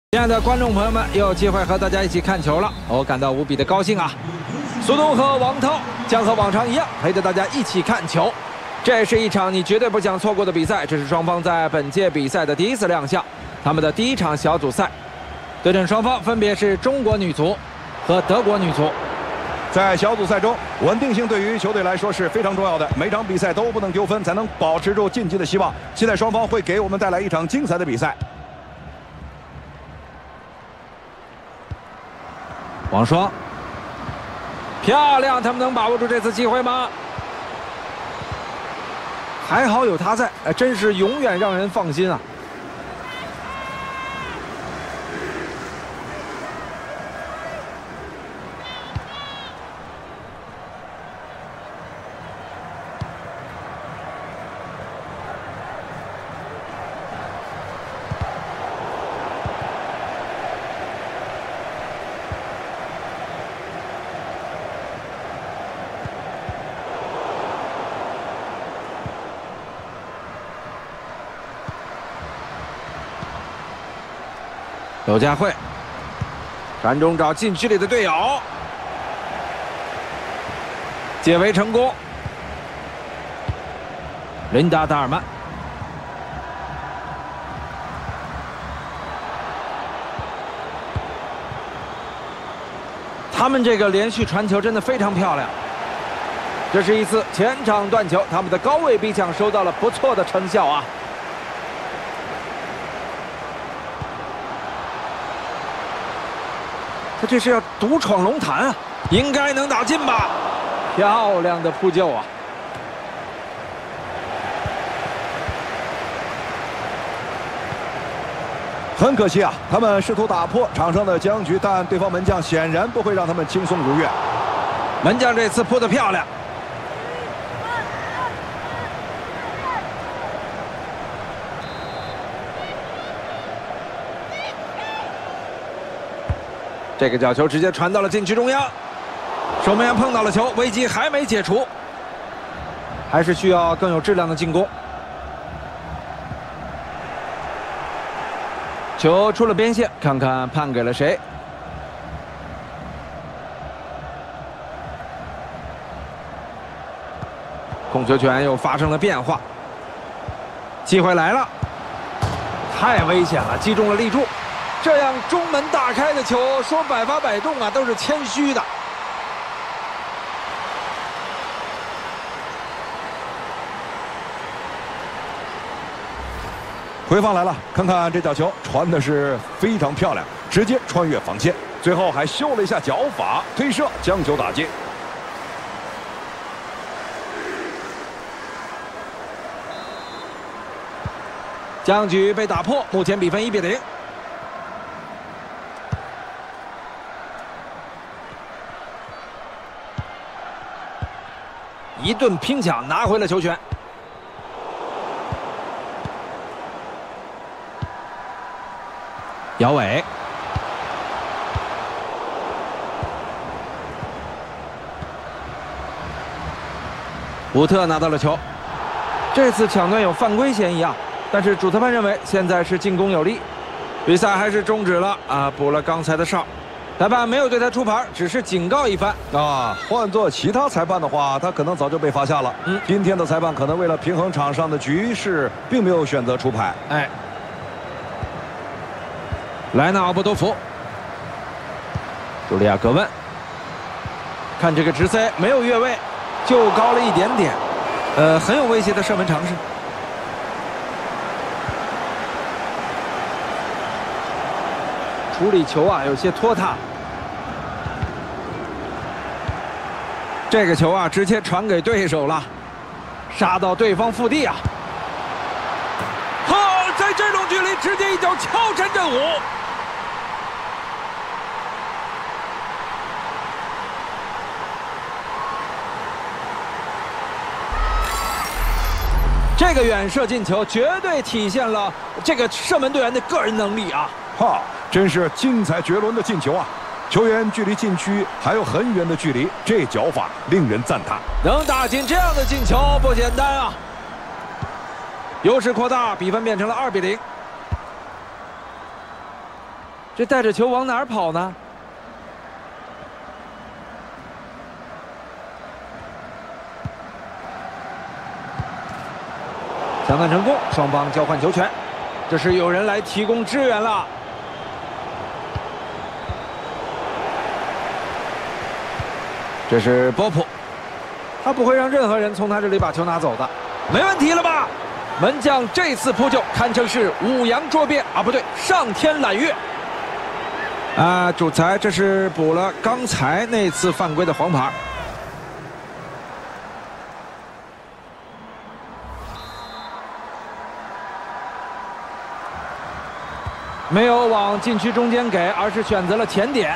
亲爱的观众朋友们，又有机会和大家一起看球了，我感到无比的高兴啊！苏东和王涛将和往常一样陪着大家一起看球。这是一场你绝对不想错过的比赛，这是双方在本届比赛的第一次亮相，他们的第一场小组赛。对阵双方分别是中国女足和德国女足。 在小组赛中，稳定性对于球队来说是非常重要的，每场比赛都不能丢分，才能保持住晋级的希望。期待双方会给我们带来一场精彩的比赛。 王霜，漂亮！他们能把握住这次机会吗？还好有他在，真是永远让人放心啊！刘佳慧传中找禁区里的队友，解围成功。琳达·达尔曼，他们这个连续传球真的非常漂亮。这是一次前场断球，他们的高位逼抢收到了不错的成效啊！ 他这是要独闯龙潭啊，应该能打进吧？漂亮的扑救啊！ 很可惜啊，他们试图打破场上的僵局，但对方门将显然不会让他们轻松如愿。 门将这次扑得漂亮。 这个角球直接传到了禁区中央，守门员碰到了球，危机还没解除，还是需要更有质量的进攻。球出了边线，看看判给了谁？控球权又发生了变化，机会来了，太危险了，击中了立柱。 这样中门大开的球，说百发百中啊，都是谦虚的。 回放来了，看看这脚球传的是非常漂亮，直接穿越防线，最后还秀了一下脚法，推射将球打进。 僵局被打破，目前比分1比0。 一顿拼抢拿回了球权，姚伟，伍特拿到了球，这次抢断有犯规嫌疑啊，但是主裁判认为现在是进攻有利，比赛还是终止了啊，补了刚才的哨。 裁判没有对他出牌，只是警告一番啊。换做其他裁判的话，他可能早就被罚下了。今天的裁判可能为了平衡场上的局势，并没有选择出牌。 哎，莱纳奥波多夫，茱莉亚·格温，看这个直塞没有越位，就高了一点点，很有威胁的射门尝试。处理球啊，有些拖沓。这个球啊，直接传给对手了，杀到对方腹地啊！在这种距离，直接一脚敲沉阵虎。这个远射进球，绝对体现了这个射门队员的个人能力啊！ 哈，真是精彩绝伦的进球啊！球员距离禁区还有很远的距离，这脚法令人赞叹。 能打进这样的进球不简单啊！优势扩大，比分变成了2比0。 这带着球往哪儿跑呢？抢断成功，双方交换球权。这是有人来提供支援了。这是波普，他不会让任何人从他这里把球拿走的。没问题了吧？门将这次扑救堪称是五羊捉鳖啊，不对，上天揽月。主裁这是补了刚才那次犯规的黄牌。没有往禁区中间给，而是选择了前点。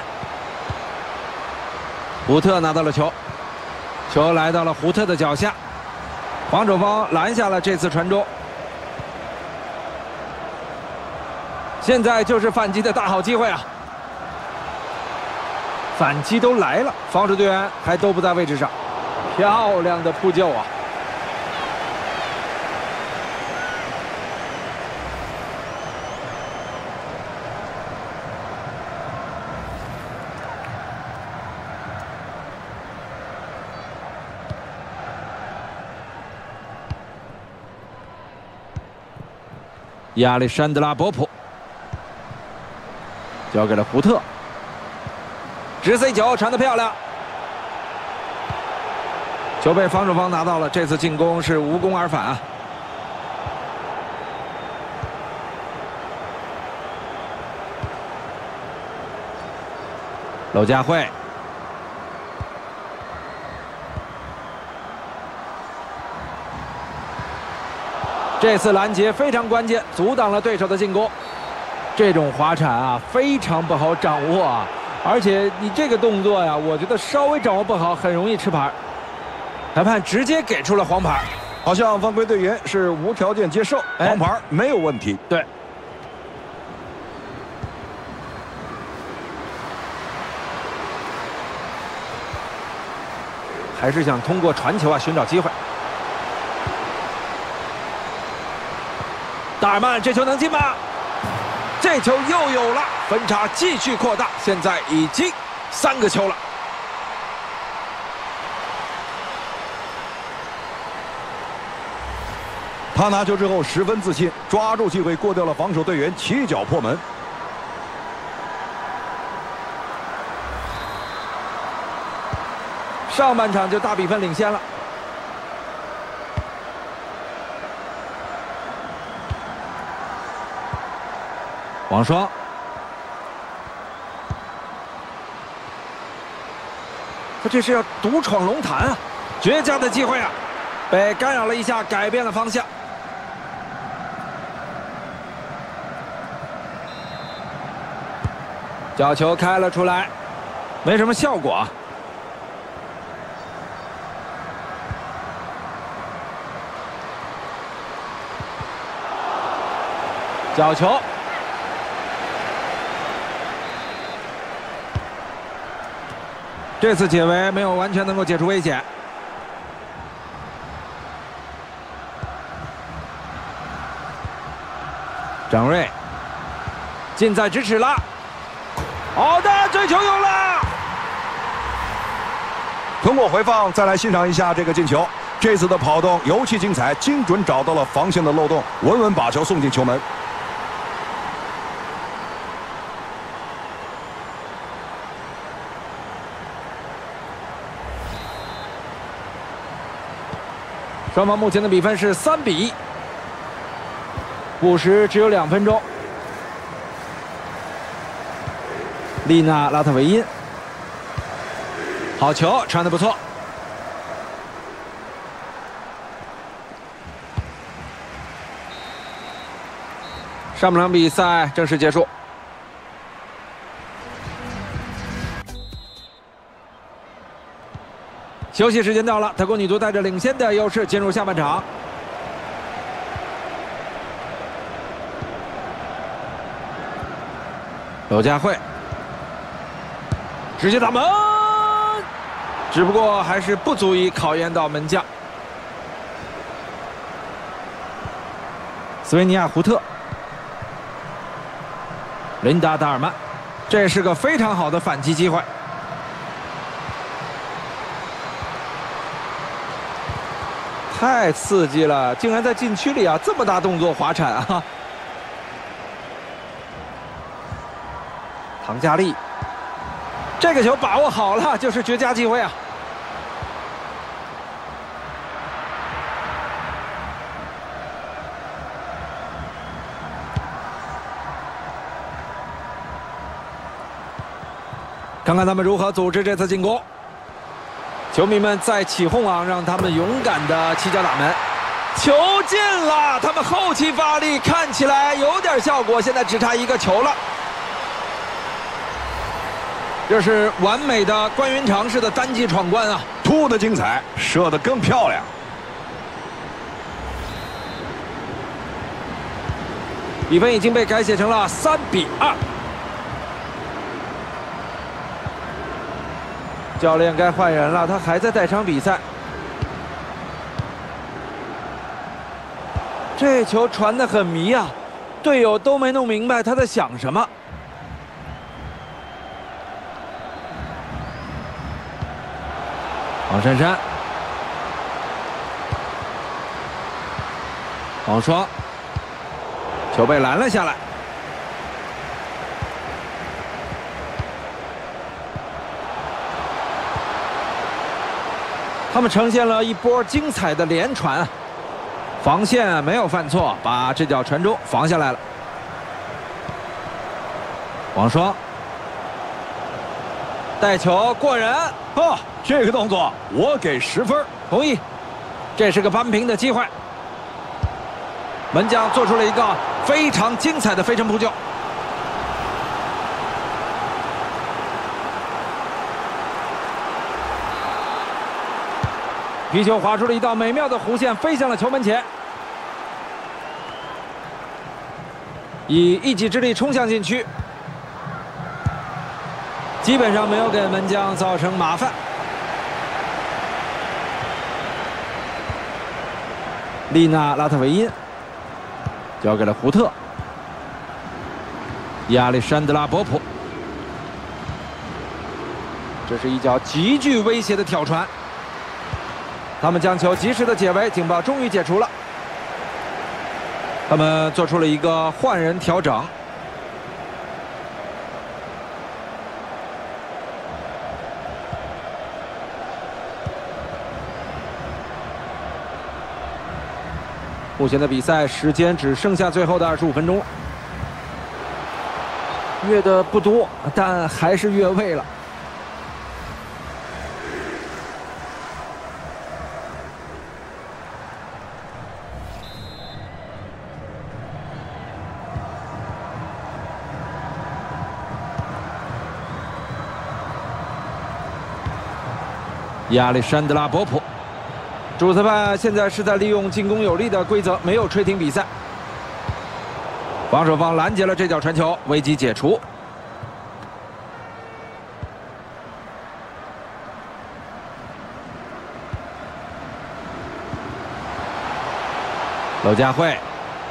胡特拿到了球，球来到了胡特的脚下，防守方拦下了这次传中。现在就是反击的大好机会啊！反击都来了，防守队员还都不在位置上，漂亮的扑救啊！亚历山德拉·波普交给了胡特，直 C 球传得漂亮，球被防守方拿到了。这次进攻是无功而返啊！娄家慧，这次拦截非常关键，阻挡了对手的进攻。这种滑铲啊，非常不好掌握啊，而且你这个动作呀，我觉得稍微掌握不好，很容易吃牌。裁判直接给出了黄牌， 好像犯规队员是无条件接受，黄牌没有问题。 对。还是想通过传球啊寻找机会。达尔曼这球能进吗？这球又有了，分差继续扩大，现在已经3个球了。 他拿球之后十分自信，抓住机会过掉了防守队员，起脚破门。 上半场就大比分领先了。王霜，他这是要独闯龙潭啊！绝佳的机会啊，被干扰了一下，改变了方向。角球开了出来，没什么效果啊。角球。这次解围没有完全能够解除危险。张睿，近在咫尺了。好的，这球有了。 通过回放再来欣赏一下这个进球，这次的跑动尤其精彩，精准找到了防线的漏洞，稳稳把球送进球门。 双方目前的比分是3比1，补时只有2分钟。丽娜·拉特维因，好球，传得不错。上半场比赛正式结束。休息时间到了，德国女足带着领先的优势进入下半场。娄家慧直接打门，只不过还是不足以考验到门将。斯维尼亚·胡特，琳达·达尔曼。 这是个非常好的反击机会。太刺激了，竟然在禁区里啊，这么大动作滑铲啊！唐佳丽，这个球把握好了，就是绝佳机会啊！看看他们如何组织这次进攻。球迷们在起哄啊，让他们勇敢的起脚打门。球进了，他们后期发力，看起来有点效果，现在只差一个球了。这是完美的关云长式的单骑闯关啊！ 突的精彩，射得更漂亮。 比分已经被改写成了3比2。教练该换人了，他还在带场比赛。这球传得很迷啊，队友都没弄明白他在想什么。王珊珊，王霜，球被拦了下来。他们呈现了一波精彩的连传，防线没有犯错，把这脚传中防下来了。王霜带球过人， 啊，这个动作我给10分， 同意。这是个扳平的机会。门将做出了一个非常精彩的飞身扑救。皮球划出了一道美妙的弧线，飞向了球门前，以一己之力冲向禁区，基本上没有给门将造成麻烦。丽娜·拉特维因交给了胡特，亚历山德拉·博普，这是一脚极具威胁的挑传。他们将球及时的解围，警报终于解除了。他们做出了一个换人调整。目前的比赛时间只剩下最后的25分钟了，越的不多，但还是越位了。亚历山德拉·博普，主裁判现在是在利用进攻有利的规则，没有吹停比赛。防守方拦截了这脚传球，危机解除。娄佳慧，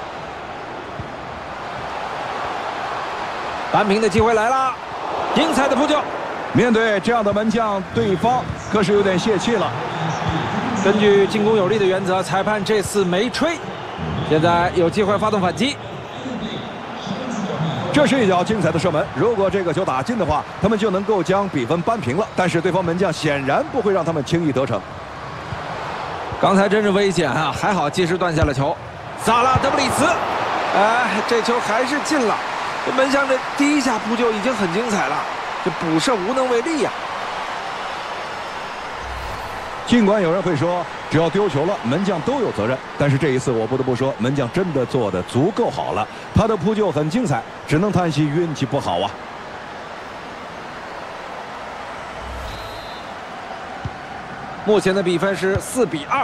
扳平的机会来了，精彩的扑救。 面对这样的门将，对方可是有点泄气了。 根据进攻有利的原则，裁判这次没吹，现在有机会发动反击。 这是一脚精彩的射门，如果这个球打进的话，他们就能够将比分扳平了。但是对方门将显然不会让他们轻易得逞。 刚才真是危险啊，还好及时断下了球。萨拉德布里茨，哎，这球还是进了。这门将这第一下扑救已经很精彩了，这补射无能为力呀。 尽管有人会说，只要丢球了，门将都有责任，但是这一次我不得不说，门将真的做得足够好了。他的扑救很精彩，只能叹息运气不好啊。 目前的比分是4比2。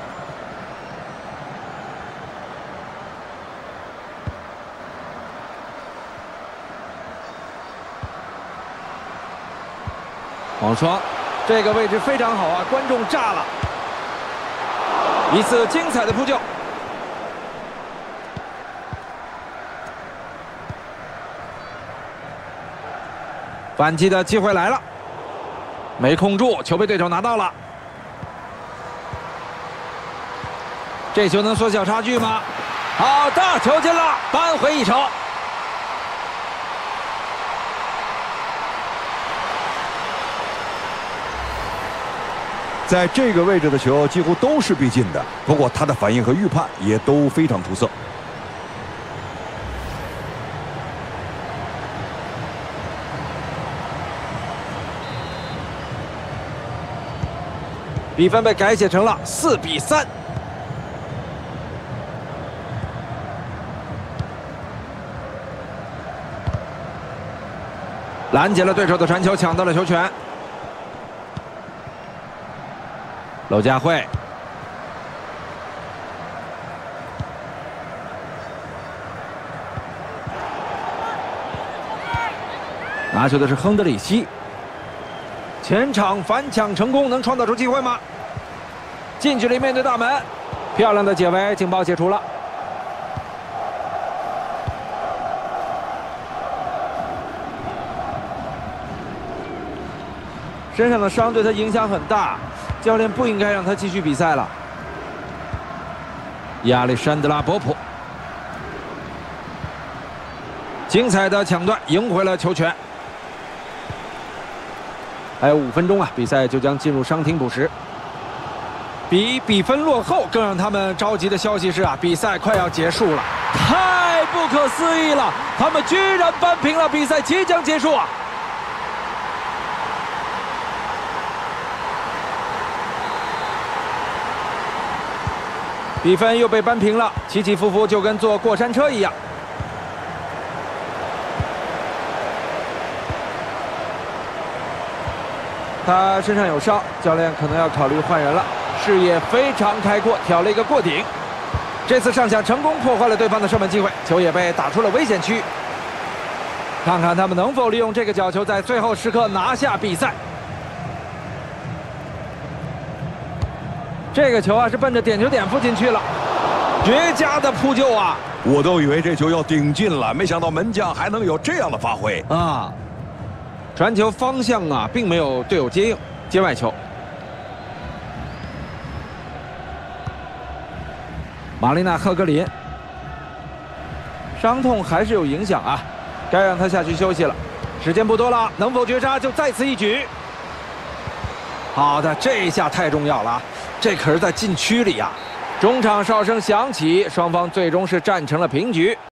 王霜，这个位置非常好啊，观众炸了！一次精彩的扑救。 反击的机会来了，没控住，球被对手拿到了。这球能缩小差距吗？好的，球进了，扳回一城。 在这个位置的球几乎都是必进的，不过他的反应和预判也都非常出色。 比分被改写成了4比3。拦截了对手的传球，抢到了球权。娄佳慧，拿球的是亨德里希。前场反抢成功，能创造出机会吗？近距离面对大门，漂亮的解围，警报解除了。身上的伤对他影响很大，教练不应该让他继续比赛了。亚历山德拉·波普，精彩的抢断，赢回了球权。还有5分钟啊，比赛就将进入伤停补时。比分落后更让他们着急的消息是啊，比赛快要结束了，太不可思议了！他们居然扳平了，比赛即将结束啊！比分又被扳平了，起起伏伏就跟坐过山车一样。他身上有伤，教练可能要考虑换人了。视野非常开阔，挑了一个过顶。这次上抢成功破坏了对方的射门机会，球也被打出了危险区。看看他们能否利用这个角球在最后时刻拿下比赛。这个球啊是奔着点球点附近去了，绝佳的扑救啊！ 我都以为这球要顶进了，没想到门将还能有这样的发挥啊！传球方向啊，并没有队友接应，接外球。玛丽娜·赫格林，伤痛还是有影响啊，该让他下去休息了。时间不多了，能否绝杀就再次一举。好的，这一下太重要了，这可是在禁区里呀。中场哨声响起，双方最终是战成了平局。